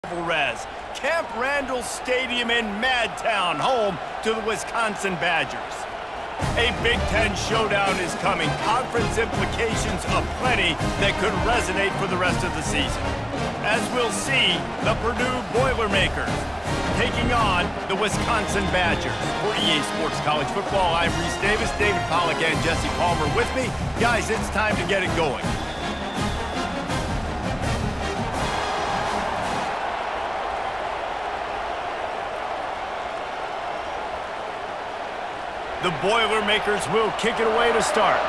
Res, Camp Randall Stadium in Madtown, home to the Wisconsin Badgers. A Big Ten showdown is coming. Conference implications aplenty that could resonate for the rest of the season. As we'll see, the Purdue Boilermakers taking on the Wisconsin Badgers. For EA Sports College Football, I'm Reese Davis, David Pollack, and Jesse Palmer with me. Guys, it's time to get it going. The Boilermakers will kick it away to start.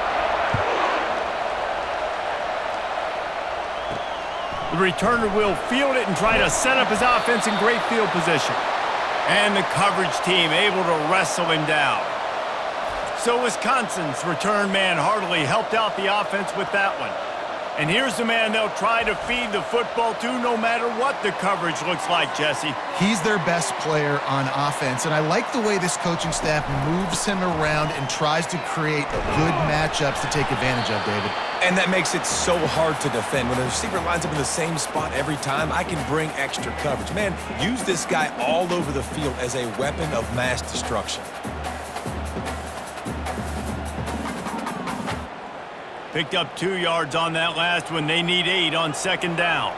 The returner will field it and try to set up his offense in great field position. And the coverage team able to wrestle him down. So Wisconsin's return man heartily helped out the offense with that one. And here's the man they'll try to feed the football to no matter what the coverage looks like, Jesse. He's their best player on offense, and I like the way this coaching staff moves him around and tries to create good matchups to take advantage of, David. And that makes it so hard to defend. When the receiver lines up in the same spot every time, I can bring extra coverage. Man, use this guy all over the field as a weapon of mass destruction. Picked up 2 yards on that last one. They need 8 on second down.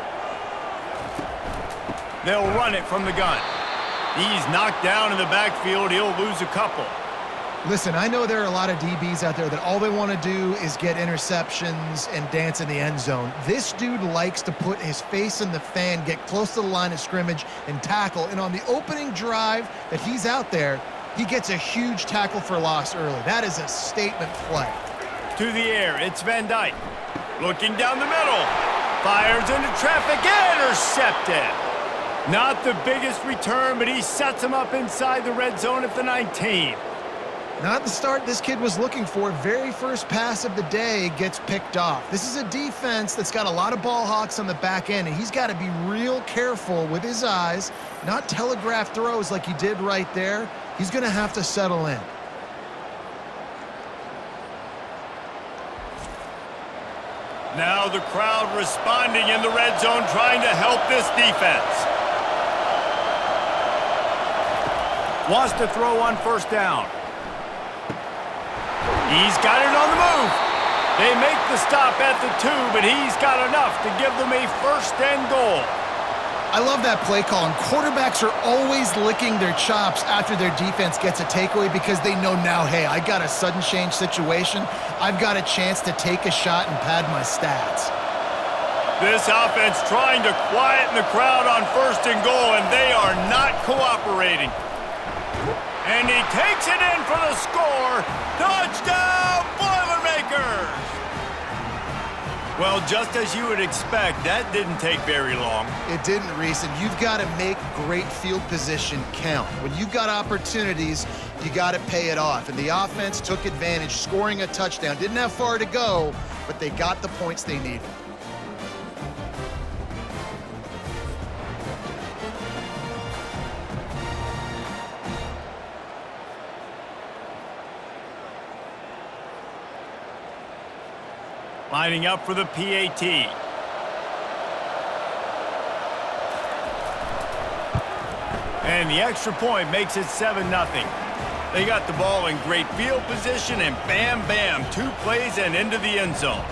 They'll run it from the gun. He's knocked down in the backfield. He'll lose a couple. Listen, I know there are a lot of DBs out there that all they want to do is get interceptions and dance in the end zone. This dude likes to put his face in the fan, get close to the line of scrimmage, and tackle. And on the opening drive that he's out there, he gets a huge tackle for loss early. That is a statement play. To the air, it's Van Dyke. Looking down the middle. Fires into traffic, intercepted. Not the biggest return, but he sets him up inside the red zone at the 19. Not the start this kid was looking for. Very first pass of the day gets picked off. This is a defense that's got a lot of ball hawks on the back end, and he's got to be real careful with his eyes, not telegraph throws like he did right there. He's going to have to settle in. Now the crowd responding in the red zone, trying to help this defense. Wants to throw on first down. He's got it on the move. They make the stop at the 2, but he's got enough to give them a first and goal. I love that play call, and quarterbacks are always licking their chops after their defense gets a takeaway because they know now, hey, I got a sudden change situation. I've got a chance to take a shot and pad my stats. This offense trying to quieten the crowd on first and goal, and they are not cooperating. And he takes it in for the score. Touchdown, Boilermakers! Well, just as you would expect, that didn't take very long. It didn't, Reese, and you've got to make great field position count. When you've got opportunities, you got to pay it off. And the offense took advantage, scoring a touchdown. Didn't have far to go, but they got the points they needed. Lining up for the PAT. And the extra point makes it 7-0. They got the ball in great field position, and bam, bam, 2 plays and into the end zone.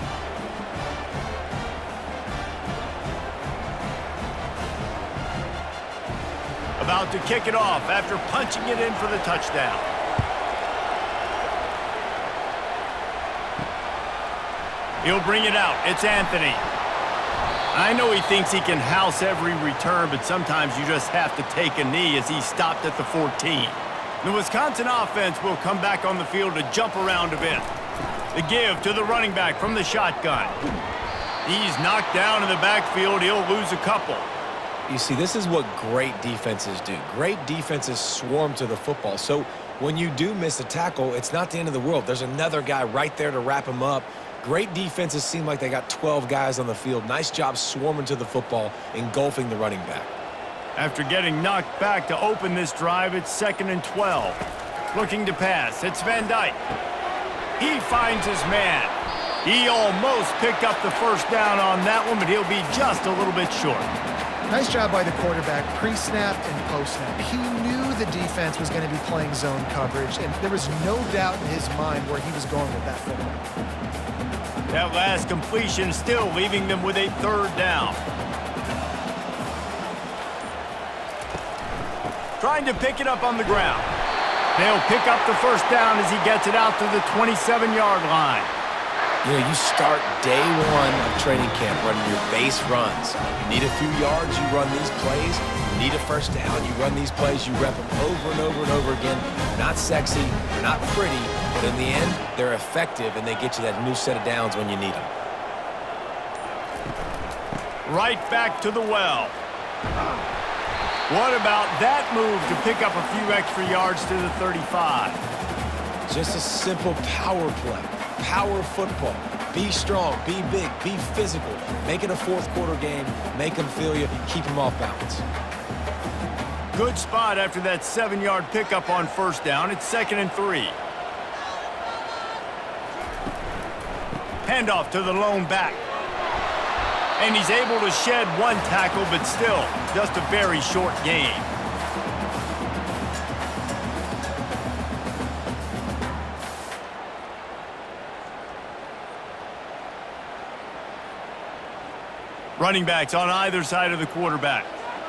About to kick it off after punching it in for the touchdown. He'll bring it out. It's Anthony. I know he thinks he can house every return, but sometimes you just have to take a knee as he stopped at the 14. The Wisconsin offense will come back on the field to jump around a bit. The give to the running back from the shotgun. He's knocked down in the backfield. He'll lose a couple. You see, this is what great defenses do. Great defenses swarm to the football. So when you do miss a tackle, it's not the end of the world. There's another guy right there to wrap him up. Great defenses seem like they got 12 guys on the field. Nice job swarming to the football, engulfing the running back. After getting knocked back to open this drive, it's 2nd and 12. Looking to pass, it's Van Dyke. He finds his man. He almost picked up the first down on that one, but he'll be just a little bit short. Nice job by the quarterback, pre-snap and post-snap. He knew the defense was going to be playing zone coverage, and there was no doubt in his mind where he was going with that football. That last completion still leaving them with a third down. Trying to pick it up on the ground. They'll pick up the first down as he gets it out to the 27-yard line. You know, you start day one of training camp running your base runs. You need a few yards, you run these plays. You need a first down, you run these plays. You rep them over and over and over again. They're not sexy, they're not pretty, but in the end, they're effective, and they get you that new set of downs when you need them. Right back to the well. What about that move to pick up a few extra yards to the 35? Just a simple power play. Power football. Be strong, be big, be physical. Make it a fourth quarter game. Make them feel you. Keep them off balance. Good spot after that 7-yard pickup on first down. It's 2nd and 3. Handoff to the lone back. And he's able to shed one tackle, but still just a very short game. Running backs on either side of the quarterback.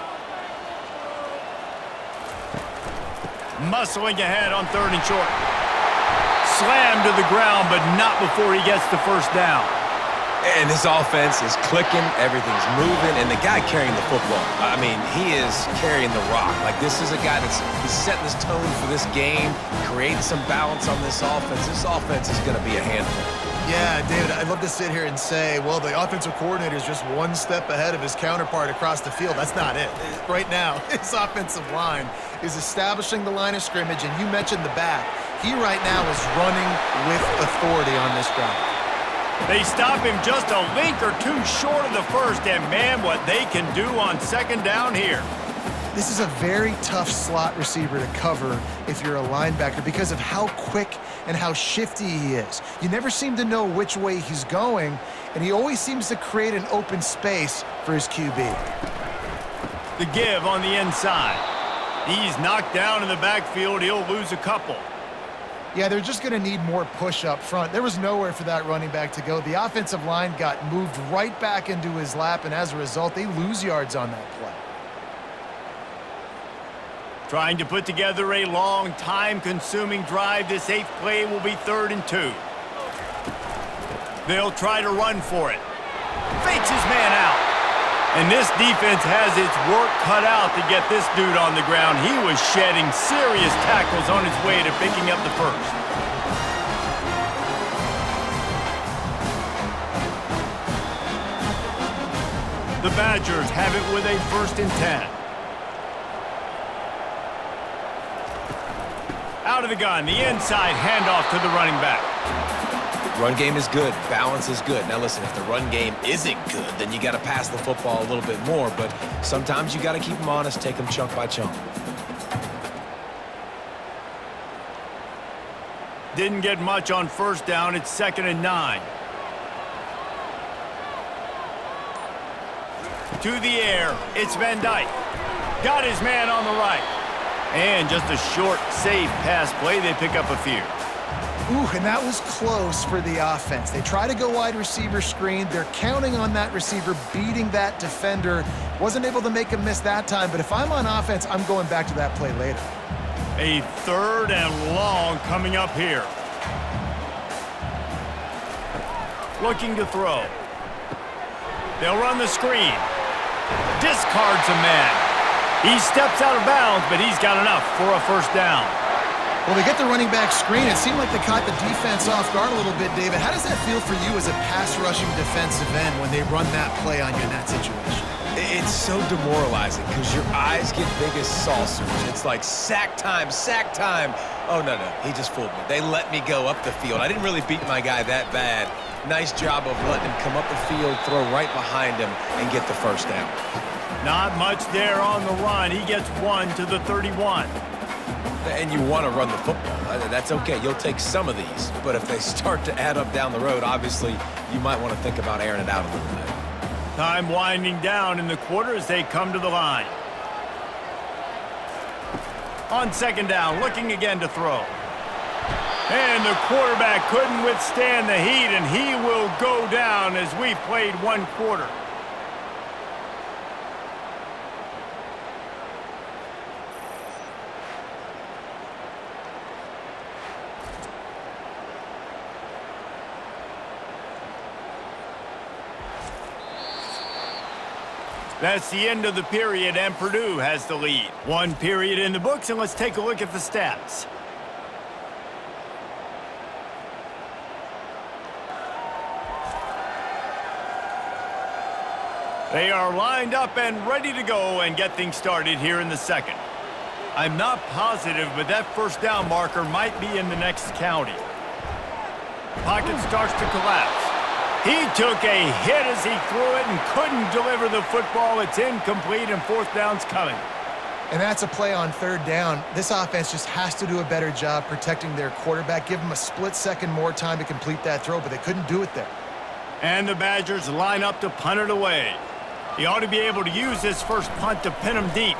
Muscling ahead on 3rd and short. Slammed to the ground, but not before he gets the first down. And this offense is clicking, everything's moving, and the guy carrying the football, I mean, he is carrying the rock. Like, this is a guy he's setting this tone for this game, creating some balance on this offense. This offense is going to be a handful. Yeah, David, I'd love to sit here and say, well, the offensive coordinator is just one step ahead of his counterpart across the field. That's not it. Right now, his offensive line is establishing the line of scrimmage, and you mentioned the back. He right now is running with authority on this drive. They stop him just a link or two short of the first, and man, what they can do on 2nd down here. This is a very tough slot receiver to cover if you're a linebacker because of how quick and how shifty he is. You never seem to know which way he's going, and he always seems to create an open space for his QB. The give on the inside. He's knocked down in the backfield. He'll lose a couple. Yeah, they're just going to need more push up front. There was nowhere for that running back to go. The offensive line got moved right back into his lap, and as a result, they lose yards on that play. Trying to put together a long, time-consuming drive. This 8th play will be 3rd and 2. They'll try to run for it. Fakes his man out. And this defense has its work cut out to get this dude on the ground. He was shedding serious tackles on his way to picking up the first. The Badgers have it with a 1st and 10. Out of the gun, the inside handoff to the running back. Run game is good. Balance is good. Now, listen, if the run game isn't good, then you got to pass the football a little bit more. But sometimes you got to keep them honest, take them chunk by chunk. Didn't get much on first down. It's 2nd and 9. To the air. It's Van Dyke. Got his man on the right. And just a short, safe pass play. They pick up a few. Ooh, and that was close for the offense. They try to go wide receiver screen. They're counting on that receiver beating that defender. Wasn't able to make him miss that time, but if I'm on offense, I'm going back to that play later. A 3rd and long coming up here. Looking to throw. They'll run the screen. Discards a man. He steps out of bounds, but he's got enough for a first down. Well, they get the running back screen. It seemed like they caught the defense off guard a little bit, David. How does that feel for you as a pass-rushing defensive end when they run that play on you in that situation? It's so demoralizing because your eyes get big as saucers. It's like sack time, sack time. Oh, no, he just fooled me. They let me go up the field. I didn't really beat my guy that bad. Nice job of letting him come up the field, throw right behind him, and get the first down. Not much there on the run. He gets 1 to the 31. And you want to run the football. That's okay. You'll take some of these. But if they start to add up down the road, obviously, you might want to think about airing it out a little bit. Time winding down in the quarter as they come to the line. On second down, looking again to throw. And the quarterback couldn't withstand the heat, and he will go down as we've played one quarter. That's the end of the period, and Purdue has the lead. One period in the books, and let's take a look at the stats. They are lined up and ready to go and get things started here in the second. I'm not positive, but that first down marker might be in the next county. Pocket starts to collapse. He took a hit as he threw it and couldn't deliver the football. It's incomplete, and fourth down's coming. And that's a play on third down. This offense just has to do a better job protecting their quarterback. Give him a split second more time to complete that throw, but they couldn't do it there. And the Badgers line up to punt it away. He ought to be able to use this first punt to pin him deep.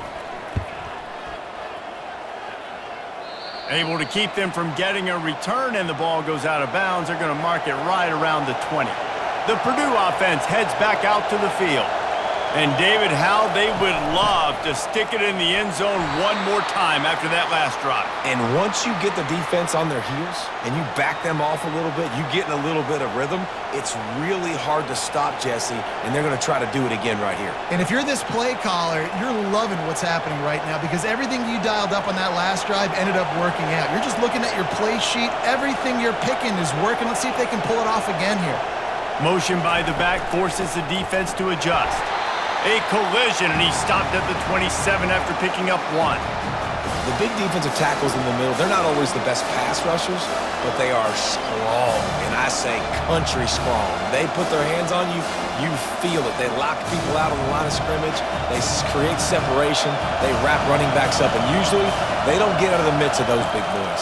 Able to keep them from getting a return, and the ball goes out of bounds. They're going to mark it right around the 20. The Purdue offense heads back out to the field. And David, how they would love to stick it in the end zone one more time after that last drive. And once you get the defense on their heels and you back them off a little bit, you get in a little bit of rhythm, it's really hard to stop, Jesse, and they're going to try to do it again right here. And if you're this play caller, you're loving what's happening right now because everything you dialed up on that last drive ended up working out. You're just looking at your play sheet. Everything you're picking is working. Let's see if they can pull it off again here. Motion by the back forces the defense to adjust. A collision, and he stopped at the 27 after picking up one. The big defensive tackles in the middle, they're not always the best pass rushers, but they are strong, and I say country strong. They put their hands on you, you feel it. They lock people out on the line of scrimmage. They create separation. They wrap running backs up, and usually they don't get out of the midst of those big boys.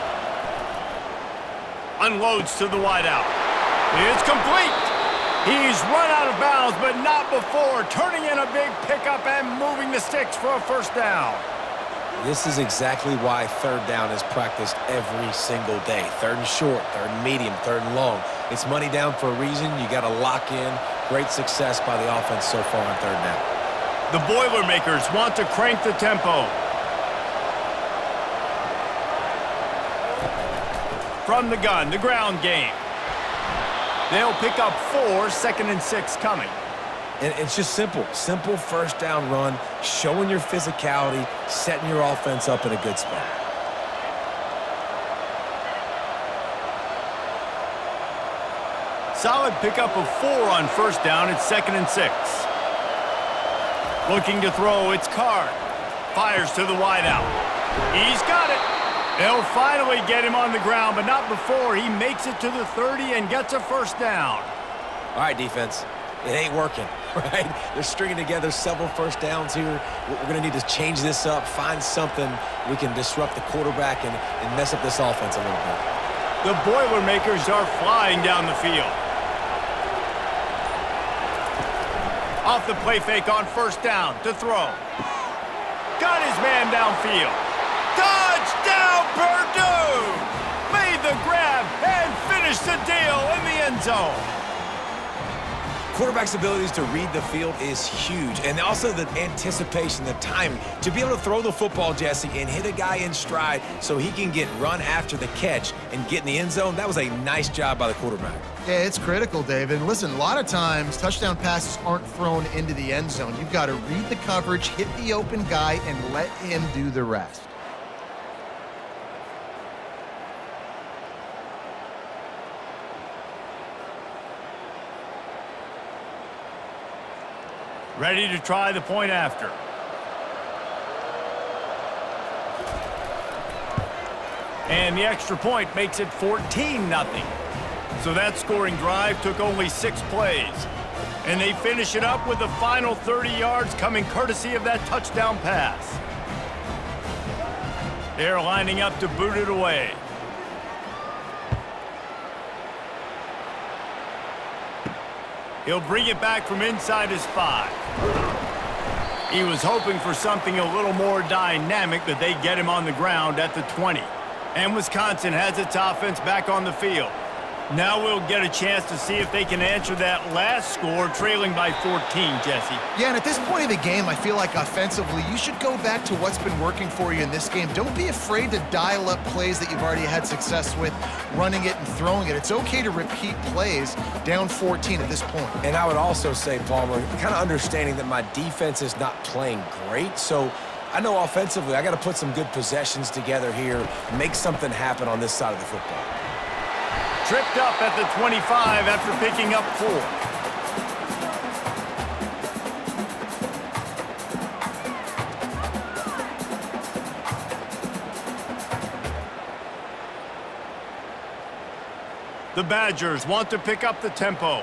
Unloads to the wideout. It's complete. He's run out of bounds, but not before turning in a big pickup and moving the sticks for a first down. This is exactly why third down is practiced every single day. Third and short, third and medium, third and long. It's money down for a reason. You got to lock in. Great success by the offense so far on third down. The Boilermakers want to crank the tempo. From the gun, the ground game. They'll pick up 4, second and 6 coming. And it's just simple. Simple first down run, showing your physicality, setting your offense up in a good spot. Solid pickup of 4 on first down. It's second and 6. Looking to throw, it's Card. Fires to the wideout. He's got it. They'll finally get him on the ground, but not before he makes it to the 30 and gets a first down. All right, defense. It ain't working, right? They're stringing together several first downs here. We're going to need to change this up, find something we can disrupt the quarterback and mess up this offense a little bit. The Boilermakers are flying down the field. Off the play fake on first down to throw. Got his man downfield. Touchdown, Purdue! Made the grab and finished the deal in the end zone. Quarterback's abilities to read the field is huge, and also the anticipation, the timing. To be able to throw the football, Jesse, and hit a guy in stride so he can get run after the catch and get in the end zone, that was a nice job by the quarterback. Yeah, it's critical, David. Listen, a lot of times touchdown passes aren't thrown into the end zone. You've got to read the coverage, hit the open guy, and let him do the rest. Ready to try the point after. And the extra point makes it 14-0. So that scoring drive took only 6 plays. And they finish it up with the final 30 yards coming courtesy of that touchdown pass. They're lining up to boot it away. He'll bring it back from inside his 5. He was hoping for something a little more dynamic, but they get him on the ground at the 20. And Wisconsin has its offense back on the field. Now we'll get a chance to see if they can answer that last score, trailing by 14, Jesse. Yeah, and at this point of the game, I feel like offensively, you should go back to what's been working for you in this game. Don't be afraid to dial up plays that you've already had success with, running it and throwing it. It's okay to repeat plays down 14 at this point. And I would also say, Palmer, kind of understanding that my defense is not playing great, so I know offensively I got to put some good possessions together here, make something happen on this side of the football. Tripped up at the 25 after picking up 4. The Badgers want to pick up the tempo.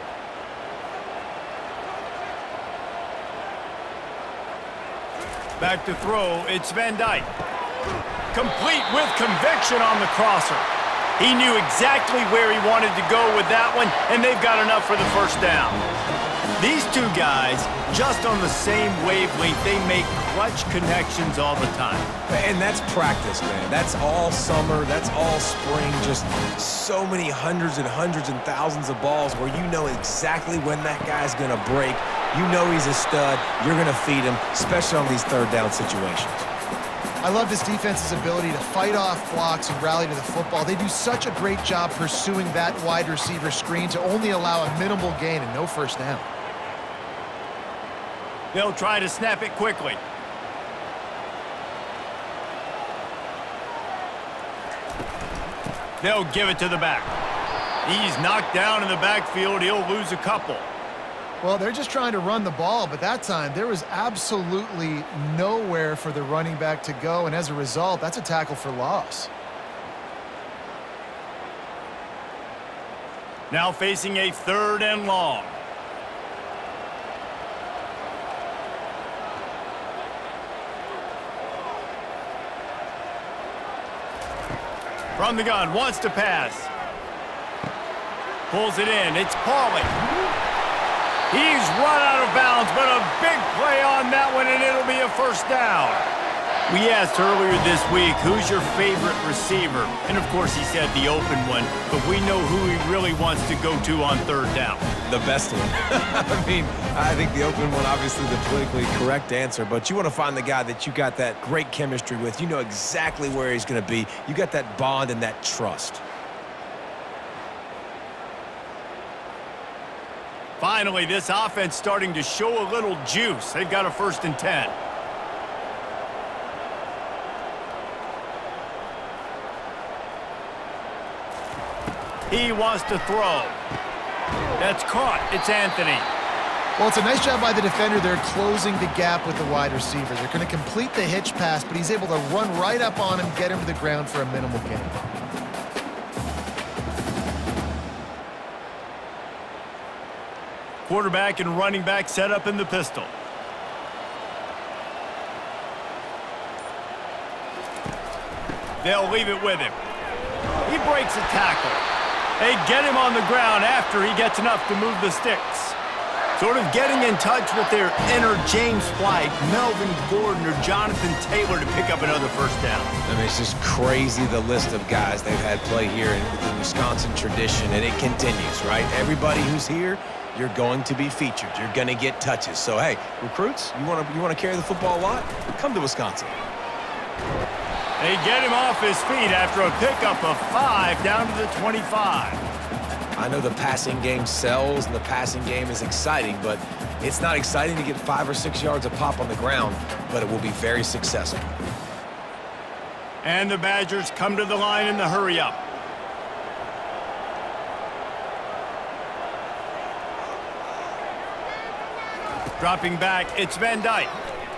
Back to throw, it's Van Dyke. Complete with conviction on the crosser. He knew exactly where he wanted to go with that one, and they've got enough for the first down. These two guys, just on the same wavelength, they make clutch connections all the time. And that's practice, man. That's all summer. That's all spring. Just so many hundreds and hundreds and thousands of balls where you know exactly when that guy's going to break. You know he's a stud. You're going to feed him, especially on these third down situations. I love this defense's ability to fight off blocks and rally to the football. They do such a great job pursuing that wide receiver screen to only allow a minimal gain and no first down. They'll try to snap it quickly. They'll give it to the back. He's knocked down in the backfield. He'll lose a couple. Well, they're just trying to run the ball, but that time there was absolutely nowhere for the running back to go, and as a result, that's a tackle for loss. Now facing a 3rd and long. From the gun, wants to pass. Pulls it in, it's Pauly. He's run out of bounds, but a big play on that one, and it'll be a first down. We asked earlier this week, who's your favorite receiver? And, of course, he said the open one, but we know who he really wants to go to on 3rd down. The best one. I mean, I think the open one, obviously the politically correct answer, but you want to find the guy that you got that great chemistry with. You know exactly where he's going to be. You got that bond and that trust. Finally, this offense starting to show a little juice. They've got a 1st and 10. He wants to throw. That's caught. It's Anthony. Well, it's a nice job by the defender. They're closing the gap with the wide receiver. They're going to complete the hitch pass, but he's able to run right up on him, get him to the ground for a minimal gain. Quarterback and running back set up in the pistol. They'll leave it with him. He breaks a tackle. They get him on the ground after he gets enough to move the sticks. Sort of getting in touch with their inner James White, Melvin Gordon, or Jonathan Taylor to pick up another first down. I mean, it's just crazy the list of guys they've had play here in the Wisconsin tradition, and it continues, right? Everybody who's here, you're going to be featured. You're going to get touches. So, hey, recruits, you want to carry the football a lot? Come to Wisconsin. They get him off his feet after a pickup of 5 down to the 25. I know the passing game sells and the passing game is exciting, but it's not exciting to get 5 or 6 yards of pop on the ground, but it will be very successful. And the Badgers come to the line in the hurry-up. Dropping back, it's Van Dyke.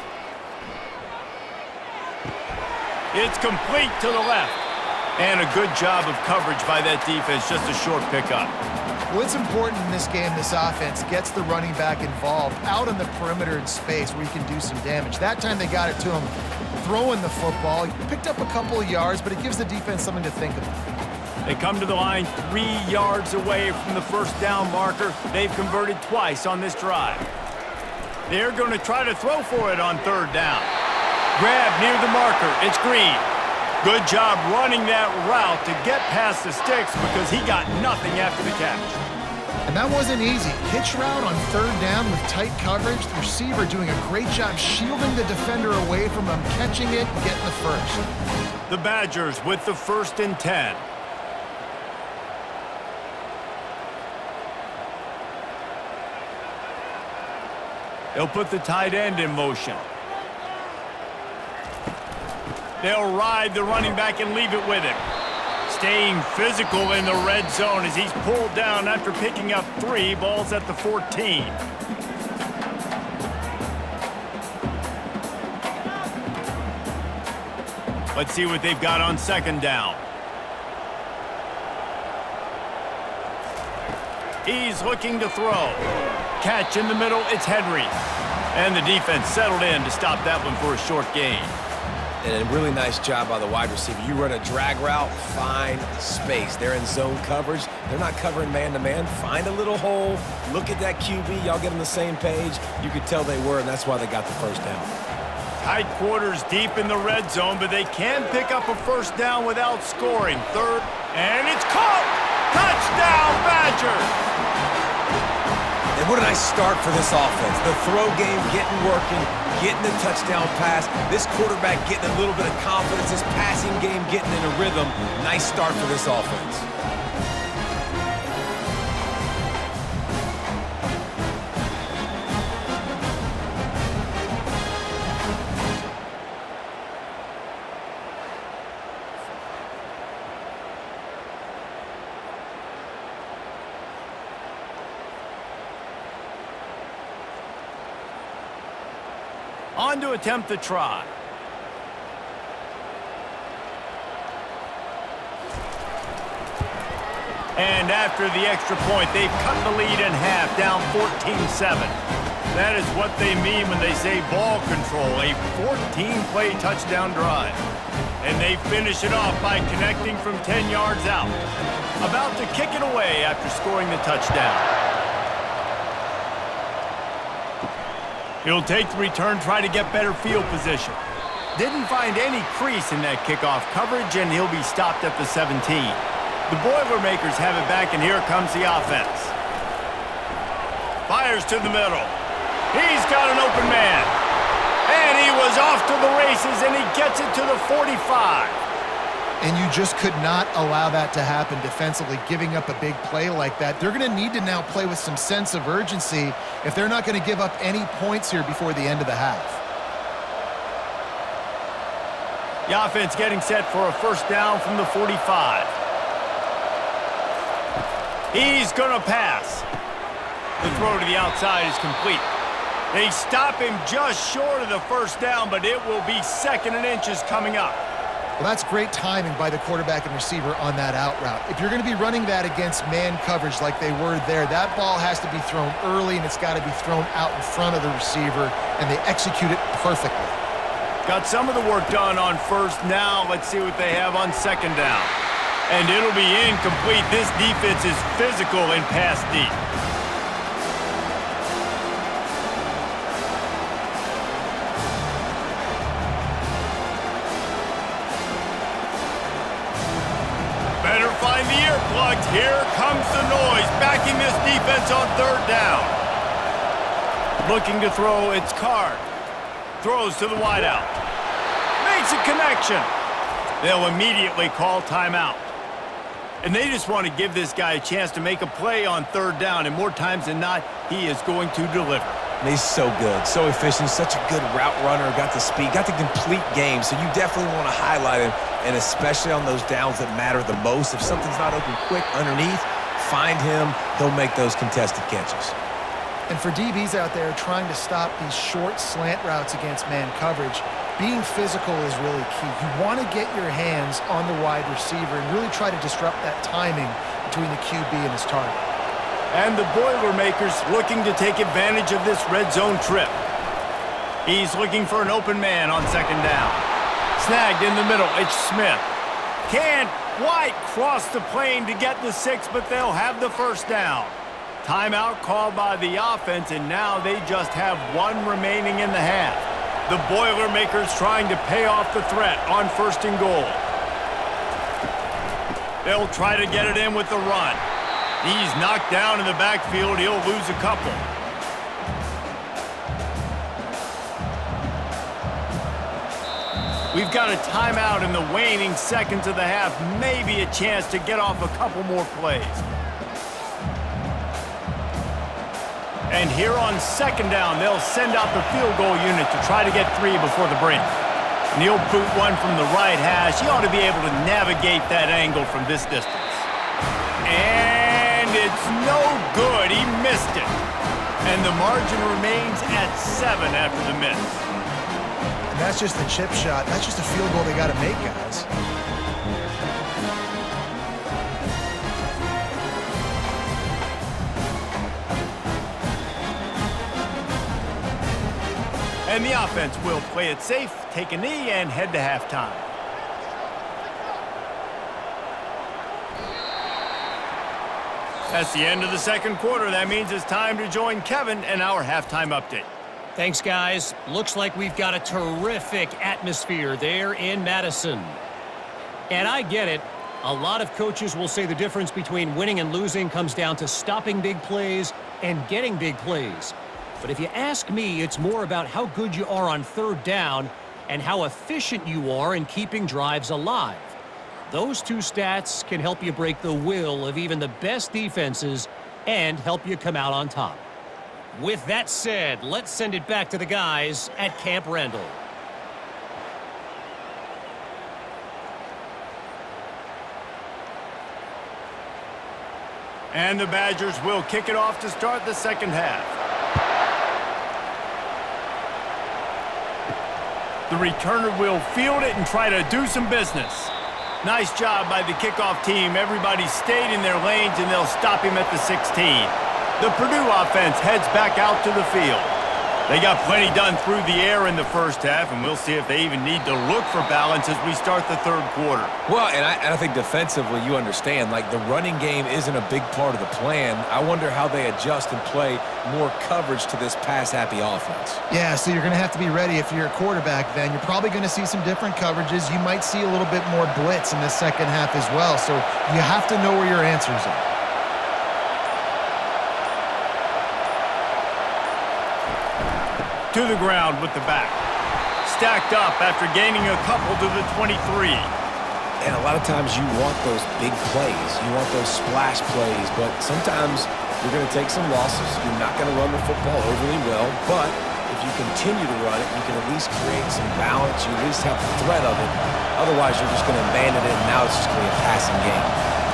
It's complete to the left. And a good job of coverage by that defense, just a short pickup. Well, it's important in this game, this offense gets the running back involved out on the perimeter in space where you can do some damage. That time they got it to him throwing the football. He picked up a couple of yards, but it gives the defense something to think about. They come to the line 3 yards away from the first down marker. They've converted twice on this drive. They're going to try to throw for it on third down. Grab near the marker. It's Green. Good job running that route to get past the sticks because he got nothing after the catch. And that wasn't easy. Hitch route on third down with tight coverage. The receiver doing a great job shielding the defender away from him, catching it and getting the first. The Badgers with the 1st and 10. They'll put the tight end in motion. They'll ride the running back and leave it with him. Staying physical in the red zone as he's pulled down after picking up 3 balls at the 14. Let's see what they've got on second down. He's looking to throw. Catch in the middle, it's Henry. And the defense settled in to stop that one for a short gain. And a really nice job by the wide receiver. You run a drag route, find space. They're in zone coverage. They're not covering man-to-man. Find a little hole. Look at that QB. Y'all get on the same page. You could tell they were, and that's why they got the first down. Tight quarters deep in the red zone, but they can pick up a first down without scoring. Third, and it's caught! Touchdown, Badgers! And what a nice start for this offense. The throw game getting working, getting the touchdown pass. This quarterback getting a little bit of confidence. This passing game getting in a rhythm. Nice start for this offense. On to attempt the try. And after the extra point, they've cut the lead in half, down 14-7. That is what they mean when they say ball control, a 14-play touchdown drive. And they finish it off by connecting from 10 yards out. About to kick it away after scoring the touchdown. He'll take the return, try to get better field position. Didn't find any crease in that kickoff coverage, and he'll be stopped at the 17. The Boilermakers have it back, and here comes the offense. Fires to the middle. He's got an open man. And he was off to the races, and he gets it to the 45. And you just could not allow that to happen defensively, giving up a big play like that. They're going to need to now play with some sense of urgency if they're not going to give up any points here before the end of the half. The offense getting set for a first down from the 45. He's going to pass. The throw to the outside is complete. They stop him just short of the first down, but it will be 2nd and inches coming up. Well, that's great timing by the quarterback and receiver on that out route. If you're going to be running that against man coverage like they were there, that ball has to be thrown early, and it's got to be thrown out in front of the receiver, and they execute it perfectly. Got some of the work done on first. Now let's see what they have on second down. And it'll be incomplete. This defense is physical and pass deep. Better find the earplugs. Here comes the noise, backing this defense on third down. Looking to throw, it's Card. Throws to the wideout. Makes a connection. They'll immediately call timeout. And they just want to give this guy a chance to make a play on third down, and more times than not, he is going to deliver. He's so good, so efficient, such a good route runner, got the speed, got the complete game, so you definitely want to highlight him, and especially on those downs that matter the most. If something's not open quick underneath, find him, he'll make those contested catches. And for DBs out there trying to stop these short slant routes against man coverage, being physical is really key. You want to get your hands on the wide receiver and really try to disrupt that timing between the QB and his target. And the Boilermakers looking to take advantage of this red zone trip. He's looking for an open man on second down. Snagged in the middle, it's Smith. Can't quite cross the plane to get the 6, but they'll have the first down. Timeout called by the offense, and now they just have 1 remaining in the half. The Boilermakers trying to pay off the threat on 1st and goal. They'll try to get it in with the run. He's knocked down in the backfield. He'll lose a couple. We've got a timeout in the waning seconds of the half. Maybe a chance to get off a couple more plays. And here on 2nd down, they'll send out the field goal unit to try to get 3 before the break. And he'll boot one from the right hash. He ought to be able to navigate that angle from this distance. And it's no good. He missed it. And the margin remains at 7 after the miss. And that's just a chip shot. That's just a field goal they got to make, guys. And the offense will play it safe, take a knee, and head to halftime. That's the end of the 2nd quarter. That means it's time to join Kevin in our halftime update. Thanks, guys. Looks like we've got a terrific atmosphere there in Madison. And I get it. A lot of coaches will say the difference between winning and losing comes down to stopping big plays and getting big plays. But if you ask me, it's more about how good you are on 3rd down and how efficient you are in keeping drives alive. Those 2 stats can help you break the will of even the best defenses and help you come out on top. With that said, let's send it back to the guys at Camp Randall. And the Badgers will kick it off to start the 2nd half. The returner will field it and try to do some business. Nice job by the kickoff team. Everybody stayed in their lanes, and they'll stop him at the 16. The Purdue offense heads back out to the field. They got plenty done through the air in the 1st half, and we'll see if they even need to look for balance as we start the 3rd quarter. Well, and I think defensively you understand, like the running game isn't a big part of the plan. I wonder how they adjust and play more coverage to this pass-happy offense. Yeah, so you're going to have to be ready if you're a quarterback then. You're probably going to see some different coverages. You might see a little bit more blitz in the 2nd half as well, so you have to know where your answers are. To the ground with the back. Stacked up after gaining a couple to the 23. And a lot of times you want those big plays. You want those splash plays, but sometimes you're going to take some losses. You're not going to run the football overly well, but if you continue to run it, you can at least create some balance. You at least have the threat of it. Otherwise, you're just going to abandon it, and now it's just going to be a passing game.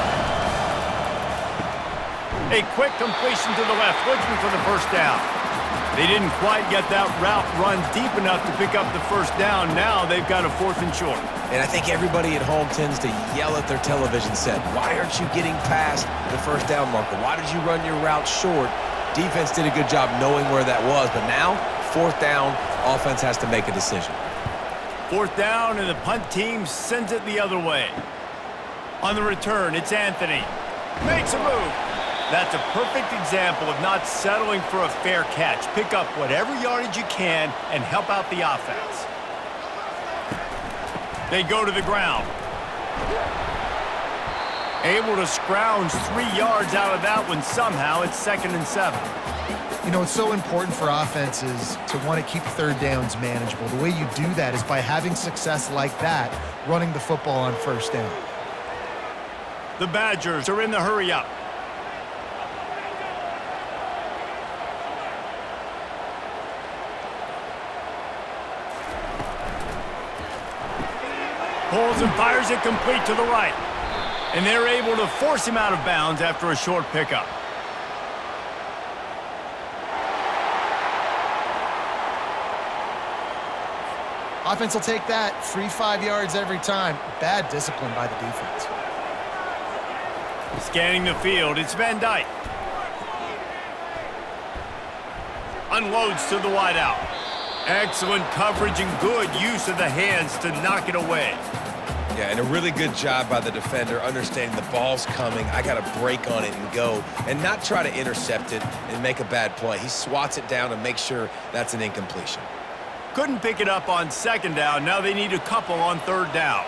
A quick completion to the left, looking for the 1st down. They didn't quite get that route run deep enough to pick up the 1st down. Now they've got a 4th and short. And I think everybody at home tends to yell at their television set, why aren't you getting past the 1st down marker? Why did you run your route short? Defense did a good job knowing where that was, but now 4th down, offense has to make a decision. 4th down, and the punt team sends it the other way. On the return, it's Anthony. Makes a move. That's a perfect example of not settling for a fair catch. Pick up whatever yardage you can and help out the offense. They go to the ground. Able to scrounge 3 yards out of that one somehow. It's 2nd and 7. You know, it's so important for offenses to want to keep 3rd downs manageable. The way you do that is by having success like that, running the football on 1st down. The Badgers are in the hurry-up. Pulls and fires it complete to the right. And they're able to force him out of bounds after a short pickup. Offense will take that. Free 5 yards every time. Bad discipline by the defense. Scanning the field, it's Van Dyke. Unloads to the wideout. Excellent coverage and good use of the hands to knock it away. Yeah, and a really good job by the defender understanding the ball's coming. I got to break on it and go and not try to intercept it and make a bad play. He swats it down and makes sure that's an incompletion. Couldn't pick it up on second down. Now they need a couple on third down.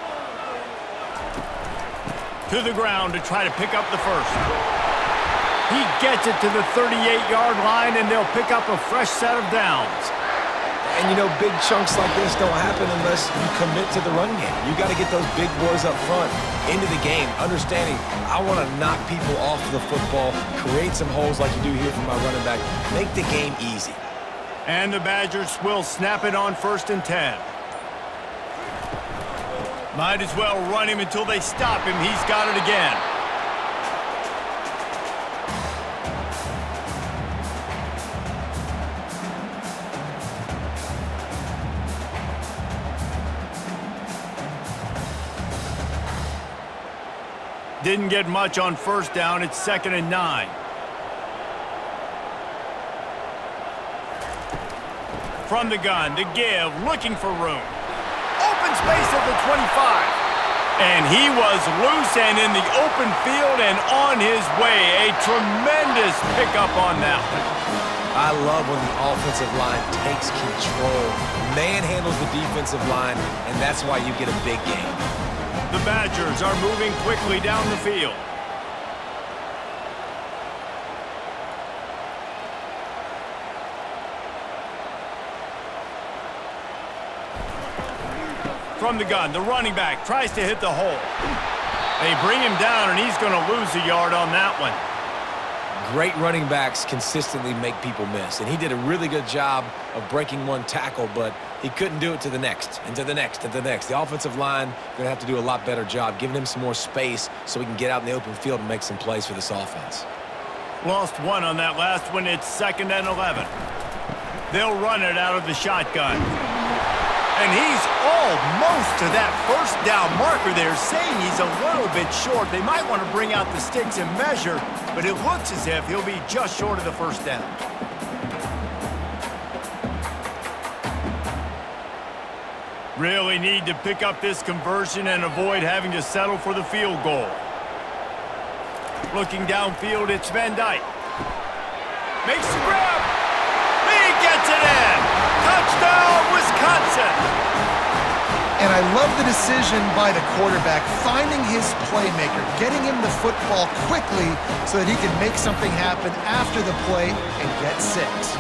To the ground to try to pick up the first. He gets it to the 38-yard line, and they'll pick up a fresh set of downs. And, you know, big chunks like this don't happen unless you commit to the run game. You got to get those big boys up front into the game, understanding I want to knock people off the football, create some holes like you do here for my running back, make the game easy. And the Badgers will snap it on 1st and 10. Might as well run him until they stop him. He's got it again. Didn't get much on first down. It's 2nd and 9. From the gun, to give, looking for room. Open space at the 25. And he was loose and in the open field and on his way. A tremendous pickup on that one. I love when the offensive line takes control, manhandles the defensive line, and that's why you get a big game. The Badgers are moving quickly down the field. From the gun, the running back tries to hit the hole. They bring him down, and he's going to lose a yard on that one. Great running backs consistently make people miss, and he did a really good job of breaking one tackle, but he couldn't do it to the next, and to the next, and to the next. The offensive line going to have to do a lot better job, giving him some more space so he can get out in the open field and make some plays for this offense. Lost one on that last one. It's 2nd and 11. They'll run it out of the shotgun. And he's almost to that first down marker there, saying he's a little bit short. They might want to bring out the sticks and measure, but it looks as if he'll be just short of the first down. Really need to pick up this conversion and avoid having to settle for the field goal. Looking downfield, it's Van Dyke. Makes the grab. He gets it in. Touchdown, Wisconsin. And I love the decision by the quarterback, finding his playmaker, getting him the football quickly so that he can make something happen after the play and get 6.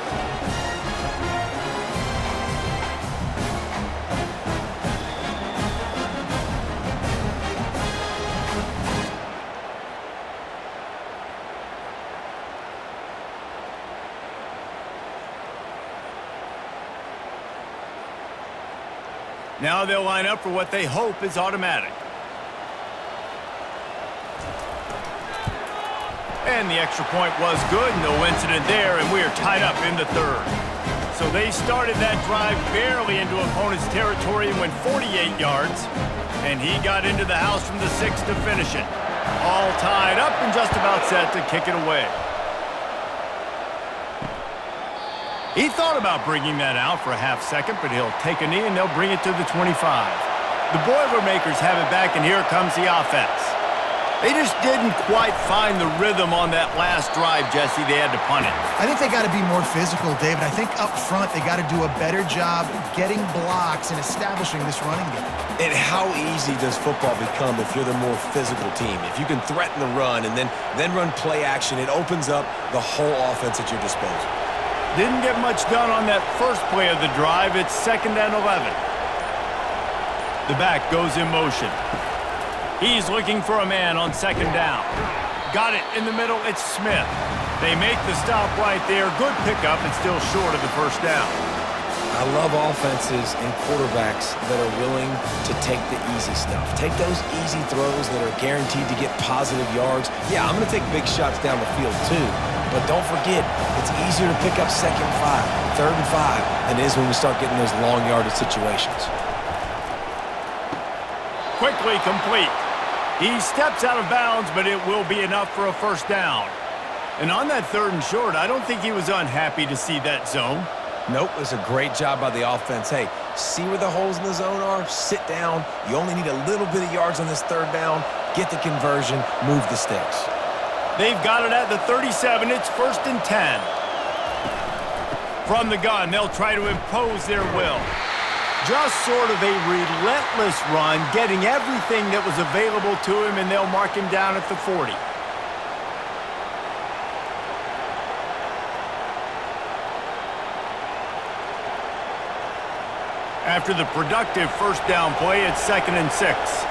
Now they'll line up for what they hope is automatic. And the extra point was good. No incident there, and we are tied up in the 3rd. So they started that drive barely into opponent's territory and went 48 yards. And he got into the house from the 6 to finish it. All tied up and just about set to kick it away. He thought about bringing that out for a half second, but he'll take a knee and they'll bring it to the 25. The Boilermakers have it back, and here comes the offense. They just didn't quite find the rhythm on that last drive, Jesse. They had to punt it. I think they got to be more physical, David. I think up front they got to do a better job getting blocks and establishing this running game. And how easy does football become if you're the more physical team? If you can threaten the run and then run play action, it opens up the whole offense at your disposal. Didn't get much done on that first play of the drive. It's 2nd and 11. The back goes in motion. He's looking for a man on 2nd down. Got it in the middle. It's Smith. They make the stop right there. Good pickup. It's still short of the first down. I love offenses and quarterbacks that are willing to take the easy stuff. Take those easy throws that are guaranteed to get positive yards. Yeah, I'm going to take big shots down the field too. But don't forget, it's easier to pick up 2nd and 5, 3rd and 5 than it is when we start getting those long yardage situations. Quickly complete. He steps out of bounds, but it will be enough for a first down. And on that 3rd and short, I don't think he was unhappy to see that zone. Nope, it's a great job by the offense. Hey, see where the holes in the zone are? Sit down. You only need a little bit of yards on this third down. Get the conversion. Move the sticks. They've got it at the 37. It's 1st and 10. From the gun, they'll try to impose their will. Just sort of a relentless run, getting everything that was available to him, and they'll mark him down at the 40. After the productive first down play, it's 2nd and 6.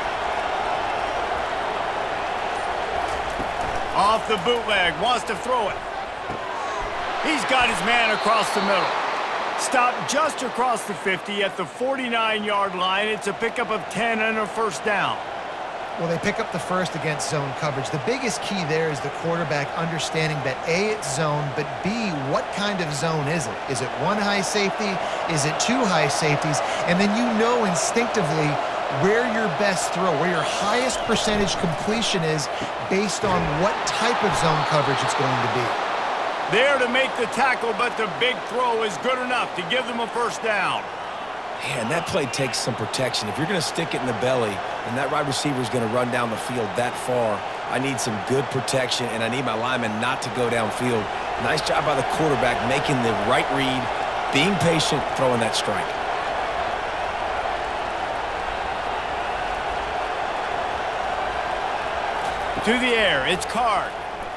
Off the bootleg, wants to throw it. He's got his man across the middle. Stopped just across the 50 at the 49-yard line. It's a pickup of 10 and a 1st down. Well, they pick up the first against zone coverage. The biggest key there is the quarterback understanding that A, it's zone, but B, what kind of zone is it? Is it one high safety? Is it two high safeties? And then you know instinctively where your best throw, where your highest percentage completion is based on what type of zone coverage it's going to be. There to make the tackle, but the big throw is good enough to give them a 1st down. Man, that play takes some protection. If you're going to stick it in the belly and that wide receiver is going to run down the field that far, I need some good protection, and I need my lineman not to go downfield. Nice job by the quarterback making the right read, being patient, throwing that strike. To the air, it's Card.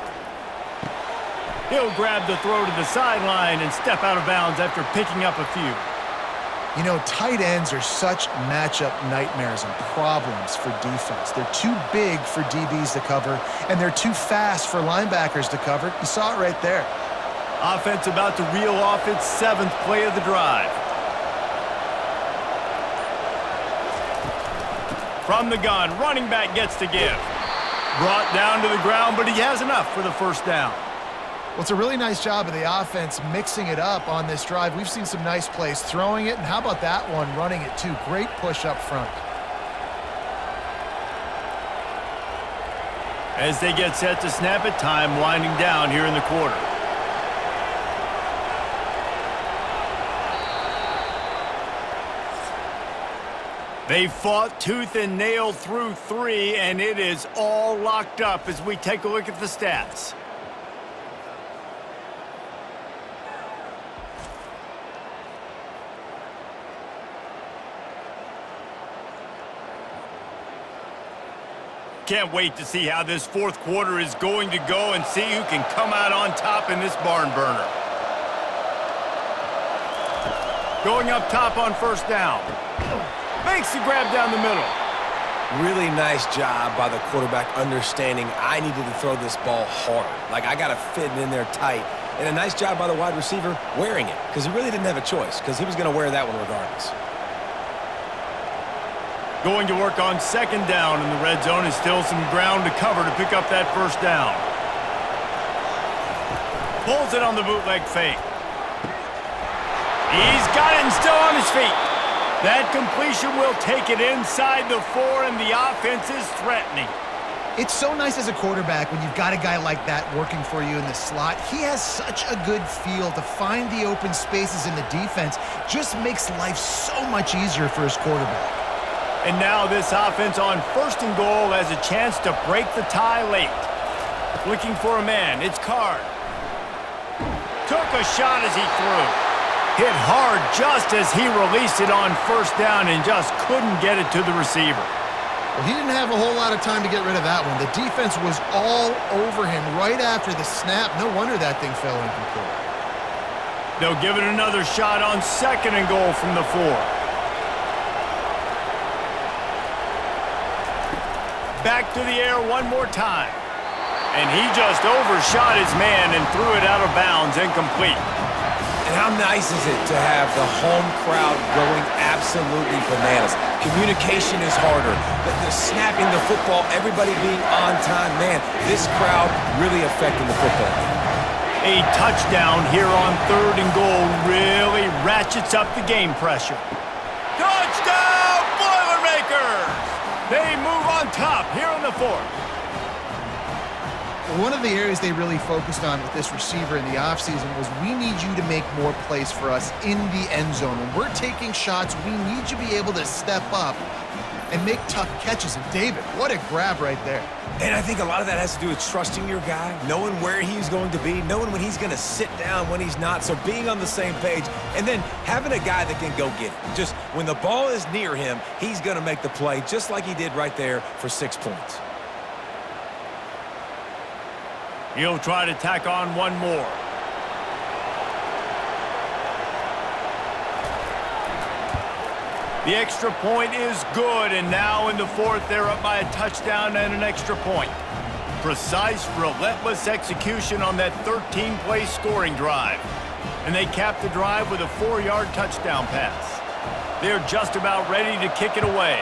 He'll grab the throw to the sideline and step out of bounds after picking up a few. You know, tight ends are such matchup nightmares and problems for defense. They're too big for DBs to cover, and they're too fast for linebackers to cover. You saw it right there. Offense about to reel off its 7th play of the drive. From the gun, running back gets to give. Brought down to the ground, but he has enough for the 1st down. Well, it's a really nice job of the offense mixing it up on this drive. We've seen some nice plays throwing it, and how about that one running it too? Great push up front. As they get set to snap it, time winding down here in the quarter. They fought tooth and nail through 3, and it is all locked up as we take a look at the stats. Can't wait to see how this 4th quarter is going to go and see who can come out on top in this barn burner. Going up top on 1st down. Makes the grab down the middle. Really nice job by the quarterback understanding I needed to throw this ball hard. Like, I got to fit it in there tight. And a nice job by the wide receiver wearing it, because he really didn't have a choice, because he was going to wear that one regardless. Going to work on 2nd down in the red zone. Is still some ground to cover to pick up that 1st down. Pulls it on the bootleg fake. He's got it and still on his feet. That completion will take it inside the 4, and the offense is threatening. It's so nice as a quarterback when you've got a guy like that working for you in the slot. He has such a good feel to find the open spaces in the defense. Just makes life so much easier for his quarterback. And now this offense on 1st and goal has a chance to break the tie late. Looking for a man. It's Card. Took a shot as he threw. Hit hard just as he released it on 1st down and just couldn't get it to the receiver. Well, he didn't have a whole lot of time to get rid of that one. The defense was all over him right after the snap. No wonder that thing fell incomplete. They'll give it another shot on 2nd and goal from the 4. Back to the air one more time. And he just overshot his man and threw it out of bounds, incomplete. And how nice is it to have the home crowd going absolutely bananas? Communication is harder. The snapping the football, everybody being on time. Man, this crowd really affecting the football game. A touchdown here on 3rd and goal really ratchets up the game pressure. Touchdown, Boilermakers! They move on top here in the 4th. One of the areas they really focused on with this receiver in the offseason was we need you to make more plays for us in the end zone. When we're taking shots, we need you to be able to step up and make tough catches. And David, what a grab right there. And I think a lot of that has to do with trusting your guy, knowing where he's going to be, knowing when he's going to sit down, when he's not, so being on the same page, and then having a guy that can go get it. Just when the ball is near him, he's going to make the play, just like he did right there for 6 points. He'll try to tack on one more. The extra point is good, and now in the fourth, they're up by a touchdown and an extra point. Precise, relentless execution on that 13-play scoring drive. And they cap the drive with a 4-yard touchdown pass. They're just about ready to kick it away.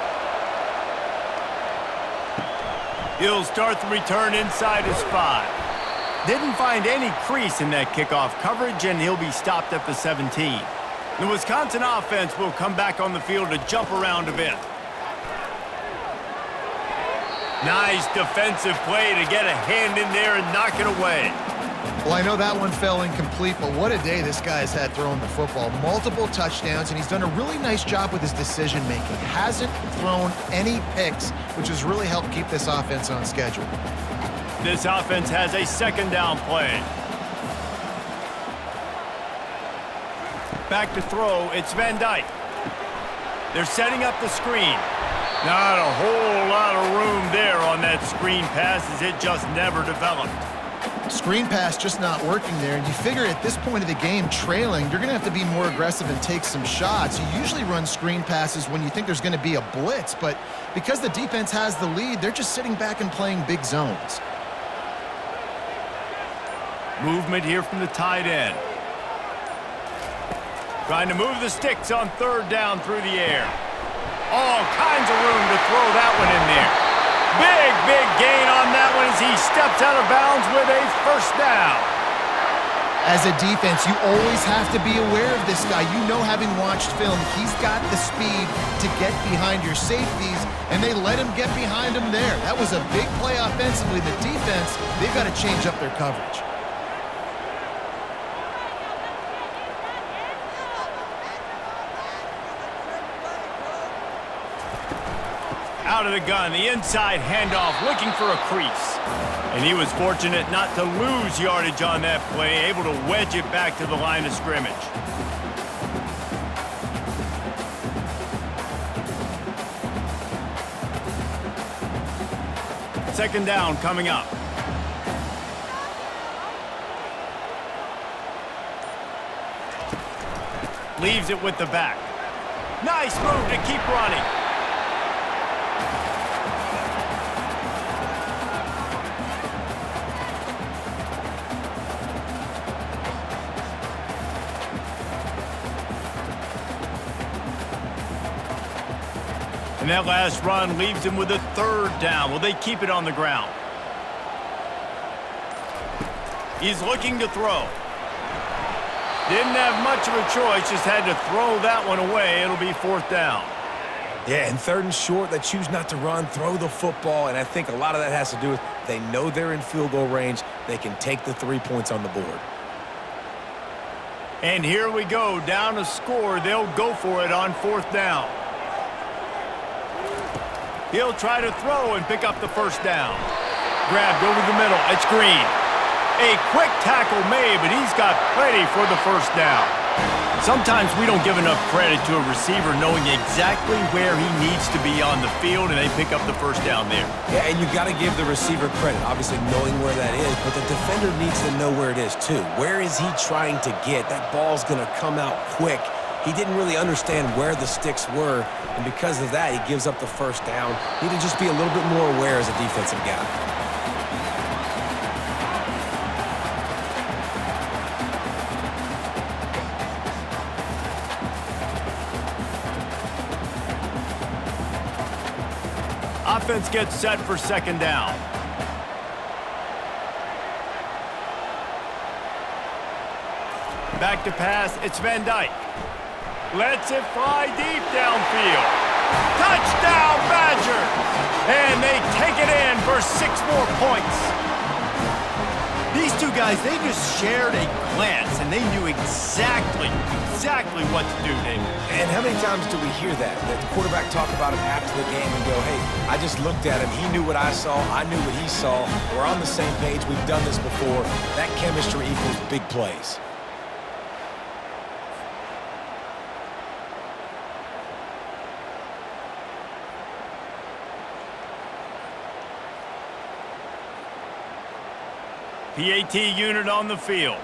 He'll start the return inside his 5. Didn't find any crease in that kickoff coverage, and he'll be stopped at the 17. The Wisconsin offense will come back on the field to jump around a bit. Nice defensive play to get a hand in there and knock it away. Well, I know that one fell incomplete, but what a day this guy's had throwing the football. Multiple touchdowns, and he's done a really nice job with his decision-making. Hasn't thrown any picks, which has really helped keep this offense on schedule. This offense has a second down play. Back to throw, it's Van Dyke. They're setting up the screen. Not a whole lot of room there on that screen pass, as it just never developed. Screen pass just not working there, and you figure at this point of the game, trailing, you're going to have to be more aggressive and take some shots. You usually run screen passes when you think there's going to be a blitz, but because the defense has the lead, they're just sitting back and playing big zones. Movement here from the tight end. Trying to move the sticks on third down through the air. All kinds of room to throw that one in there. Big gain on that one as he steps out of bounds with a first down. As a defense, you always have to be aware of this guy. You know, having watched film, he's got the speed to get behind your safeties, and they let him get behind him there. That was a big play offensively. The defense, they've got to change up their coverage. Out of the gun, the inside handoff, looking for a crease. And he was fortunate not to lose yardage on that play, able to wedge it back to the line of scrimmage. Second down coming up. Leaves it with the back. Nice move to keep running. And that last run leaves him with a third down. Will they keep it on the ground? He's looking to throw. Didn't have much of a choice, just had to throw that one away. It'll be fourth down. Yeah, and third and short, they choose not to run, throw the football, and I think a lot of that has to do with they know they're in field goal range. They can take the 3 points on the board. And here we go, down a score. They'll go for it on fourth down. He'll try to throw and pick up the first down. Grabbed over the middle. It's Green. A quick tackle made, but he's got plenty for the first down. Sometimes we don't give enough credit to a receiver knowing exactly where he needs to be on the field, and they pick up the first down there. Yeah, and you've got to give the receiver credit, obviously knowing where that is, but the defender needs to know where it is too. Where is he trying to get? That ball's going to come out quick. He didn't really understand where the sticks were, and because of that, he gives up the first down. Need to just be a little bit more aware as a defensive guy. Offense gets set for second down. Back to pass, it's Van Dyke. Lets it fly deep downfield. Touchdown, Badgers! And they take it in for 6 more points. two guys, they just shared a glance, and they knew exactly what to do, David. And how many times do we hear that? That the quarterback talk about him after the game and go, hey, I just looked at him. He knew what I saw. I knew what he saw. We're on the same page. We've done this before. That chemistry equals big plays. PAT unit on the field.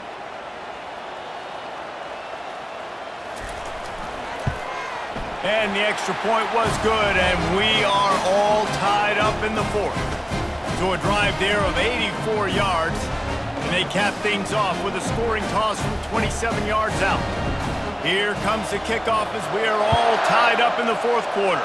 And the extra point was good, and we are all tied up in the fourth. So a drive there of 84 yards, and they cap things off with a scoring toss from 27 yards out. Here comes the kickoff as we are all tied up in the fourth quarter.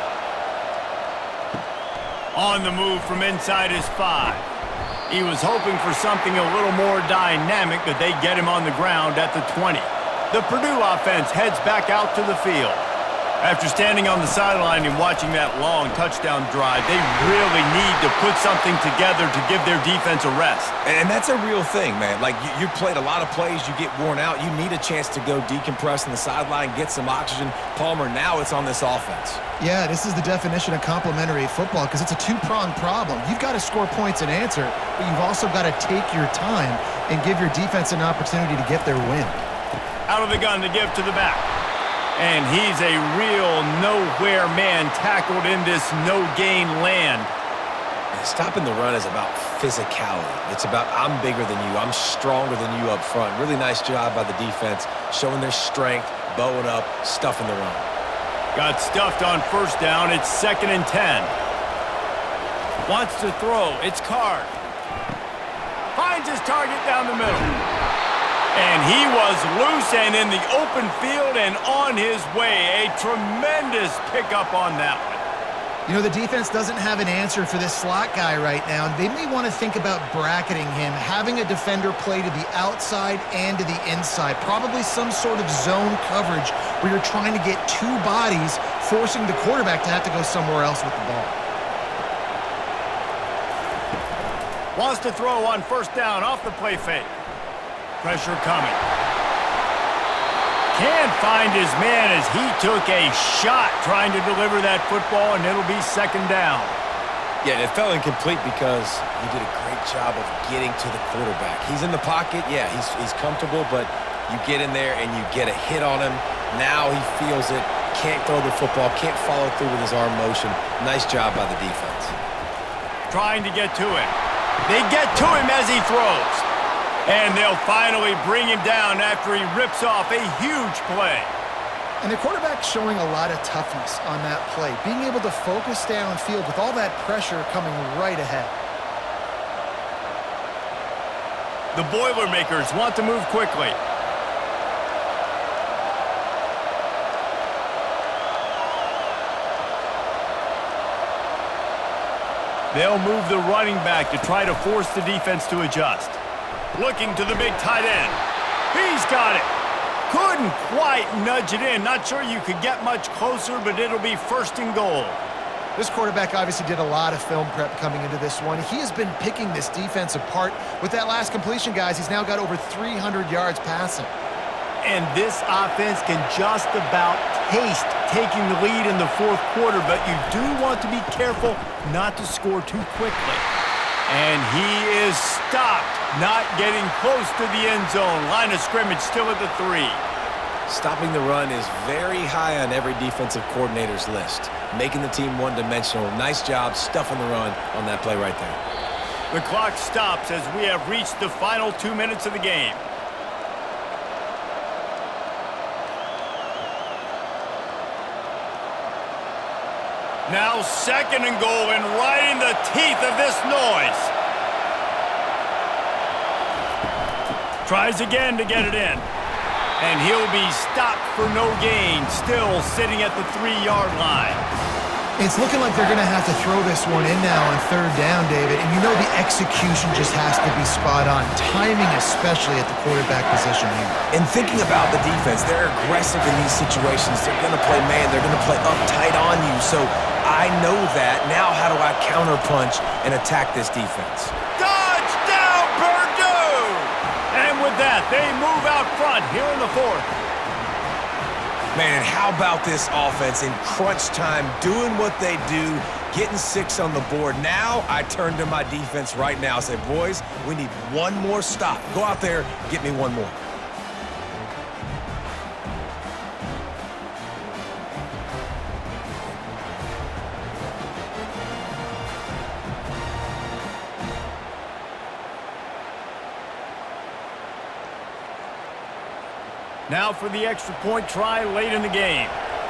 On the move from inside his 5. He was hoping for something a little more dynamic, but they get him on the ground at the 20. The Purdue offense heads back out to the field. After standing on the sideline and watching that long touchdown drive, they really need to put something together to give their defense a rest. And that's a real thing, man. Like, you played a lot of plays, you get worn out. You need a chance to go decompress on the sideline, get some oxygen. Palmer, now it's on this offense. Yeah, this is the definition of complementary football because it's a two-pronged problem. You've got to score points and answer, but you've also got to take your time and give your defense an opportunity to get their win. Out of the gun to give to the back. And he's a real nowhere man tackled in this no-gain land. And stopping the run is about physicality. It's about I'm bigger than you. I'm stronger than you up front. Really nice job by the defense, showing their strength, bowing up, stuffing the run. Got stuffed on first down. It's 2nd and 10. Wants to throw. It's Card. Finds his target down the middle. And he was loose and in the open field and on his way. A tremendous pickup on that one. You know, the defense doesn't have an answer for this slot guy right now. They may want to think about bracketing him, having a defender play to the outside and to the inside. Probably some sort of zone coverage where you're trying to get two bodies, forcing the quarterback to have to go somewhere else with the ball. Wants to throw on first down off the play fake. Pressure coming. Can't find his man as he took a shot trying to deliver that football, and it'll be 2nd down. Yeah, it fell incomplete because he did a great job of getting to the quarterback. He's in the pocket. Yeah, he's comfortable, but you get in there and you get a hit on him. Now he feels it. Can't throw the football. Can't follow through with his arm motion. Nice job by the defense. Trying to get to him. They get to him as he throws. And they'll finally bring him down after he rips off a huge play. And the quarterback's showing a lot of toughness on that play, being able to focus downfield with all that pressure coming right ahead. The Boilermakers want to move quickly. They'll move the running back to try to force the defense to adjust. Looking to the big tight end. He's got it. Couldn't quite nudge it in. Not sure you could get much closer, but it'll be 1st and goal. This quarterback obviously did a lot of film prep coming into this one. He has been picking this defense apart. With that last completion, guys, he's now got over 300 yards passing. And this offense can just about taste taking the lead in the fourth quarter, but you do want to be careful not to score too quickly. And he is stopped, not getting close to the end zone. Line of scrimmage still at the 3. Stopping the run is very high on every defensive coordinator's list. Making the team one-dimensional. Nice job stuffing the run on that play right there. The clock stops as we have reached the final 2 minutes of the game. Now 2nd and goal, and right in the teeth of this noise. Tries again to get it in. And he'll be stopped for no gain, still sitting at the 3-yard line. It's looking like they're going to have to throw this one in now on 3rd down, David. And you know the execution just has to be spot on. Timing especially at the quarterback position here. And thinking about the defense, they're aggressive in these situations. They're going to play man. They're going to play uptight on you. So I know that. Now how do I counterpunch and attack this defense? Touchdown, Purdue! with that, they move out front here in the fourth. Man, how about this offense in crunch time, doing what they do, getting 6 on the board. Now I turn to my defense right now and say, boys, we need one more stop. Go out there, get me one more. Now for the extra point try late in the game.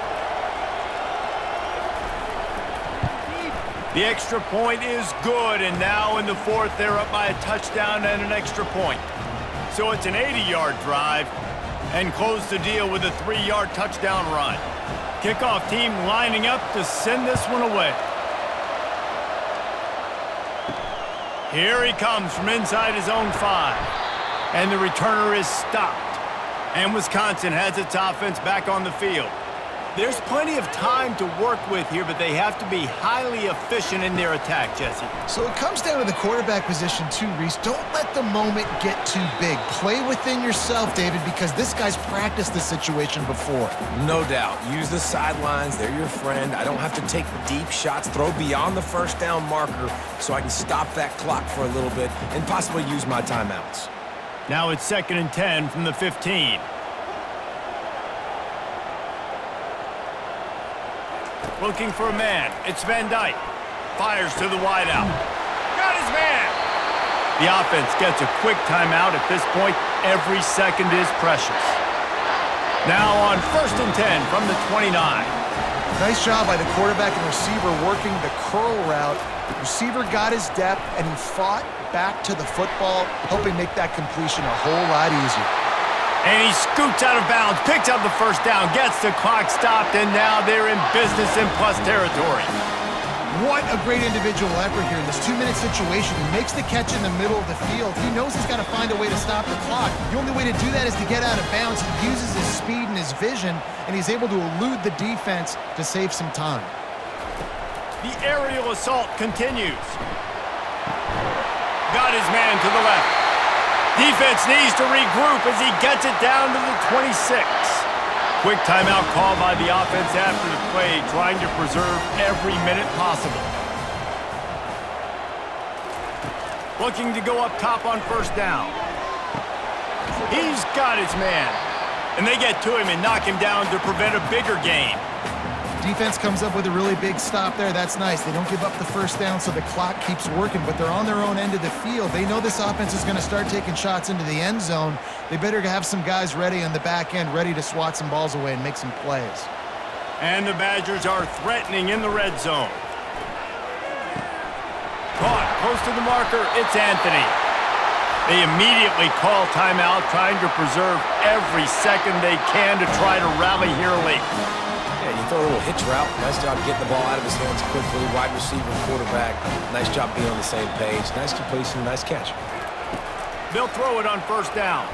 The extra point is good, and now in the fourth, they're up by a touchdown and an extra point. So it's an 80-yard drive, and close the deal with a 3-yard touchdown run. Kickoff team lining up to send this one away. Here he comes from inside his own 5, and the returner is stopped. And Wisconsin has its offense back on the field. There's plenty of time to work with here, but they have to be highly efficient in their attack, Jesse. So it comes down to the quarterback position too, Reese. Don't let the moment get too big. Play within yourself, David, because this guy's practiced this situation before. No doubt. Use the sidelines. They're your friend. I don't have to take deep shots, throw beyond the first down marker so I can stop that clock for a little bit and possibly use my timeouts. Now it's 2nd and 10 from the 15. Looking for a man. It's Van Dyke. Fires to the wideout. Got his man. The offense gets a quick timeout. At this point, every second is precious. Now on 1st and 10 from the 29. Nice job by the quarterback and receiver working the curl route. Receiver got his depth, and he fought back to the football, helping make that completion a whole lot easier. And he scoots out of bounds, picks up the first down, gets the clock stopped, and now they're in business in plus territory. What a great individual effort here in this 2-minute situation. He makes the catch in the middle of the field. He knows he's got to find a way to stop the clock. The only way to do that is to get out of bounds. He uses his speed and his vision, and he's able to elude the defense to save some time. The aerial assault continues. Got his man to the left. Defense needs to regroup as he gets it down to the 26. Quick timeout call by the offense after the play, trying to preserve every minute possible. Looking to go up top on 1st down. He's got his man. And they get to him and knock him down to prevent a bigger gain. Defense comes up with a really big stop there. That's nice. They don't give up the first down, so the clock keeps working, but they're on their own end of the field. They know this offense is going to start taking shots into the end zone. They better have some guys ready on the back end, ready to swat some balls away and make some plays. And the Badgers are threatening in the red zone. Caught close to the marker. It's Anthony. They immediately call timeout, trying to preserve every second they can to try to rally here late. Yeah, you throw a little hitch route. Nice job getting the ball out of his hands quickly. Wide receiver, quarterback. Nice job being on the same page. Nice completion, nice catch. They'll throw it on 1st down.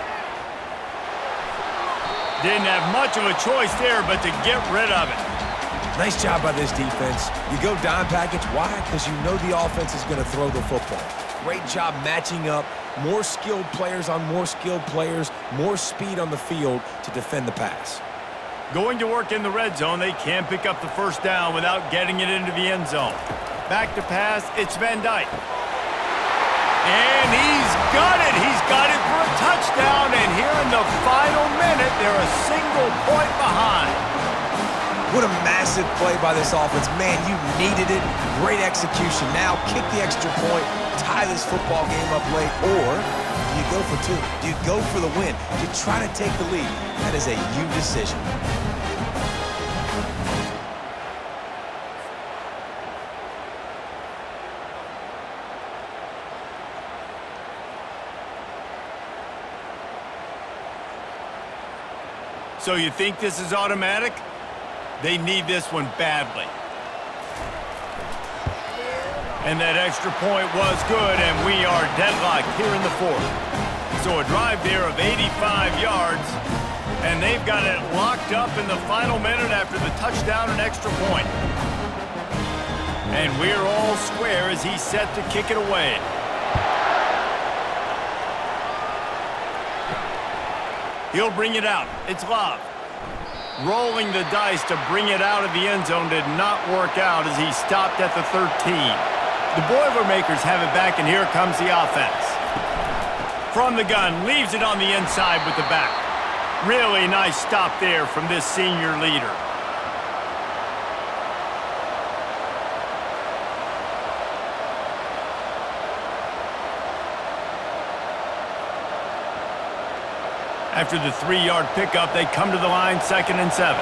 Didn't have much of a choice there, but to get rid of it. Nice job by this defense. You go dime package. Why? Because you know the offense is going to throw the football. Great job matching up. More skilled players on more skilled players. More speed on the field to defend the pass. Going to work in the red zone, they can't pick up the 1st down without getting it into the end zone. Back to pass, it's Van Dyke. And he's got it. He's got it for a touchdown. And here in the final minute, they're a single point behind. What a massive play by this offense. Man, you needed it. Great execution. Now kick the extra point, tie this football game up late, or do you go for 2? Do you go for the win? Do you try to take the lead? That is a you decision. So you think this is automatic? They need this one badly. And that extra point was good, and we are deadlocked here in the fourth. So a drive there of 85 yards, and they've got it locked up in the final minute after the touchdown and extra point. And we're all square as he's set to kick it away. He'll bring it out. It's Love. Rolling the dice to bring it out of the end zone did not work out as he stopped at the 13. The Boilermakers have it back, and here comes the offense. From the gun, leaves it on the inside with the back. Really nice stop there from this senior leader. After the 3-yard pickup, they come to the line, 2nd and 7.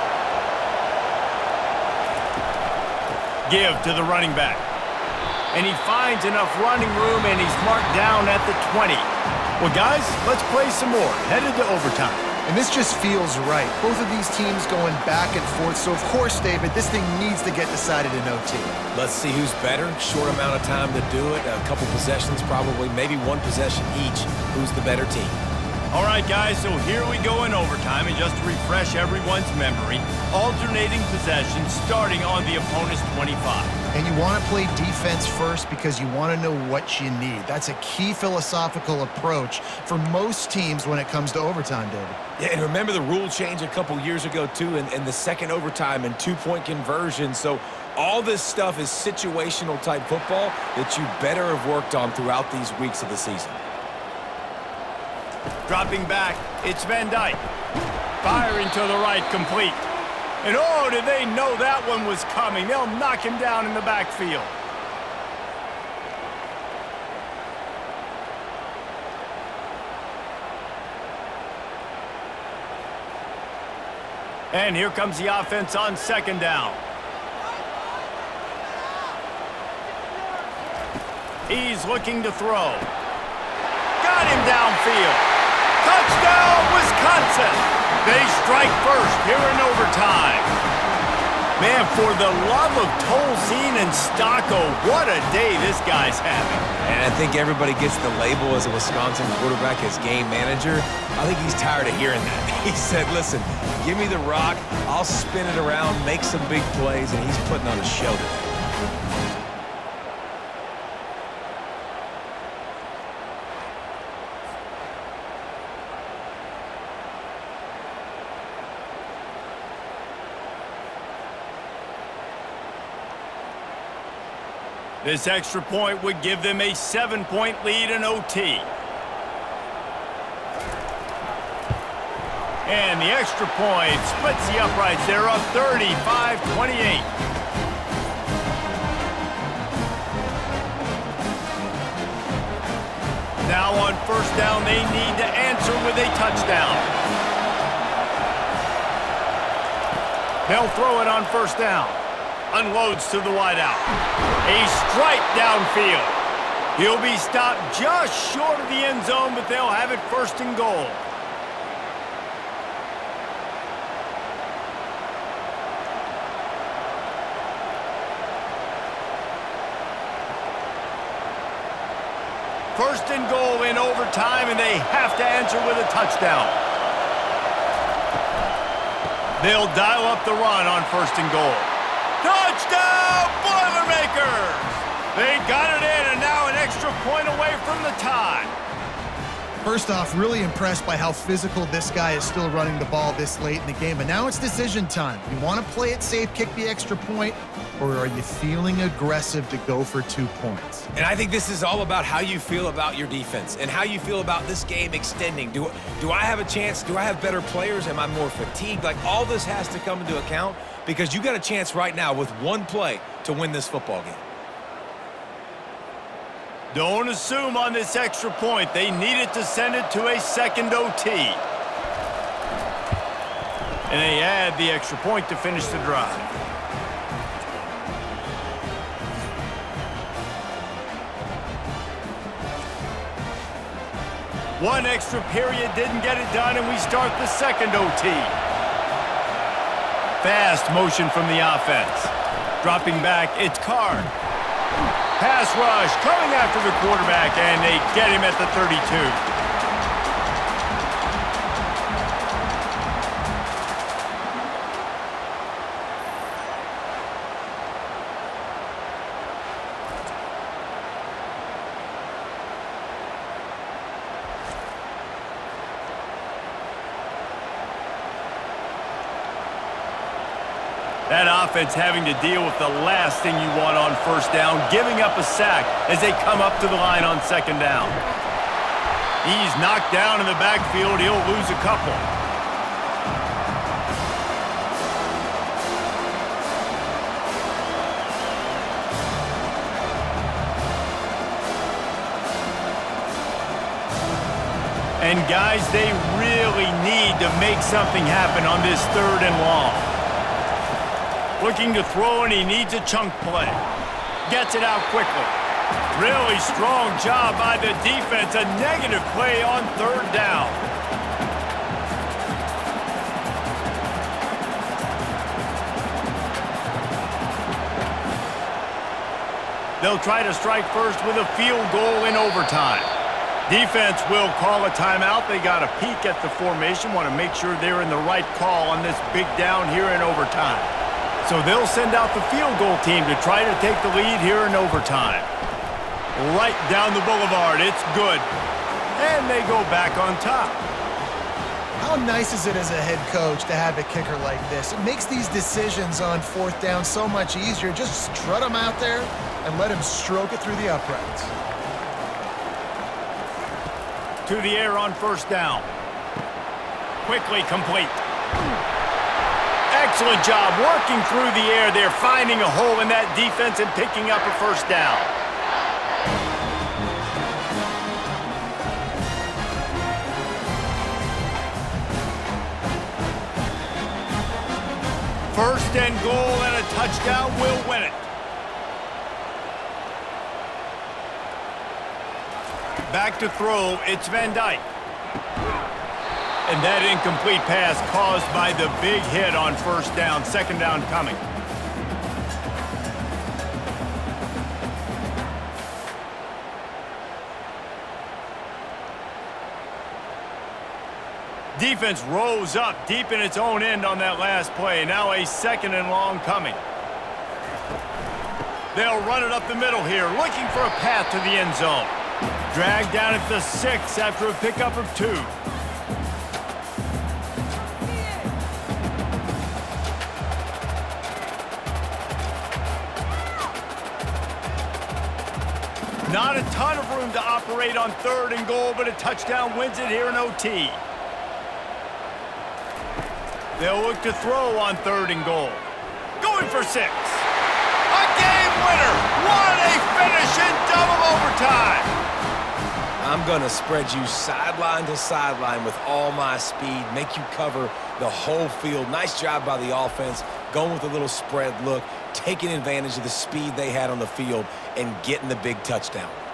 Give to the running back. And he finds enough running room, and he's marked down at the 20. Well, guys, let's play some more. Headed to overtime. And this just feels right. Both of these teams going back and forth. So, of course, David, this thing needs to get decided in OT. Let's see who's better. Short amount of time to do it. A couple possessions probably, maybe one possession each. Who's the better team? All right, guys, so here we go in overtime, and just to refresh everyone's memory, alternating possessions starting on the opponent's 25. And you want to play defense first because you want to know what you need. That's a key philosophical approach for most teams when it comes to overtime, David. Yeah, and remember the rule change a couple years ago, too, in the second overtime and 2-point conversion. So all this stuff is situational type football that you better have worked on throughout these weeks of the season. Dropping back, it's Van Dyke. Firing to the right, complete. And oh, did they know that one was coming. They'll knock him down in the backfield. And here comes the offense on 2nd down. He's looking to throw. Got him downfield. Touchdown, Wisconsin! They strike first here in overtime. Man, for the love of Tolzien and Stocco, what a day this guy's having. And I think everybody gets the label as a Wisconsin quarterback as game manager. I think he's tired of hearing that. He said, listen, give me the rock, I'll spin it around, make some big plays, and he's putting on a show today. This extra point would give them a 7-point lead in OT. And the extra point splits the uprights. They're up 35-28. Now on 1st down, they need to answer with a touchdown. They'll throw it on 1st down. Unloads to the wideout. A strike downfield. He'll be stopped just short of the end zone, but they'll have it 1st and goal. First and goal in overtime, and they have to answer with a touchdown. They'll dial up the run on 1st and goal. Touchdown, Boilermakers! They got it in, and now an extra point away from the tie. First off, really impressed by how physical this guy is still running the ball this late in the game. But now it's decision time. You want to play it safe, kick the extra point, or are you feeling aggressive to go for 2 points? And I think this is all about how you feel about your defense and how you feel about this game extending. Do I have a chance? Do I have better players? Am I more fatigued? Like, all this has to come into account because you got a chance right now with one play to win this football game. Don't assume on this extra point. They needed to send it to a 2nd OT. And they add the extra point to finish the drive. One extra period didn't get it done, and we start the 2nd OT. Fast motion from the offense. Dropping back, it's Card. Pass rush coming after the quarterback, and they get him at the 32. That offense having to deal with the last thing you want on first down, giving up a sack as they come up to the line on second down. He's knocked down in the backfield. He'll lose a couple. And guys, they really need to make something happen on this 3rd and long. Looking to throw, and he needs a chunk play. Gets it out quickly. Really strong job by the defense. A negative play on 3rd down. They'll try to strike first with a field goal in overtime. Defense will call a timeout. They got a peek at the formation, want to make sure they're in the right call on this big down here in overtime. So they'll send out the field goal team to try to take the lead here in overtime. Right down the boulevard. It's good. And they go back on top. How nice is it as a head coach to have a kicker like this? It makes these decisions on 4th down so much easier. Just strut him out there and let him stroke it through the uprights. To the air on first down. Quickly complete. Excellent job working through the air there, finding a hole in that defense and picking up a first down. First and goal, and a touchdown will win it. Back to throw, it's Van Dyke. And that incomplete pass caused by the big hit on first down. Second down coming. Defense rose up deep in its own end on that last play. Now a 2nd and long coming. They'll run it up the middle here, looking for a path to the end zone. Dragged down at the 6 after a pickup of 2. Not a ton of room to operate on 3rd and goal, but a touchdown wins it here in OT. They'll look to throw on 3rd and goal. Going for 6. A game winner. What a finish in double overtime. I'm going to spread you sideline to sideline with all my speed, make you cover the whole field. Nice job by the offense, going with a little spread look, taking advantage of the speed they had on the field, and getting the big touchdown.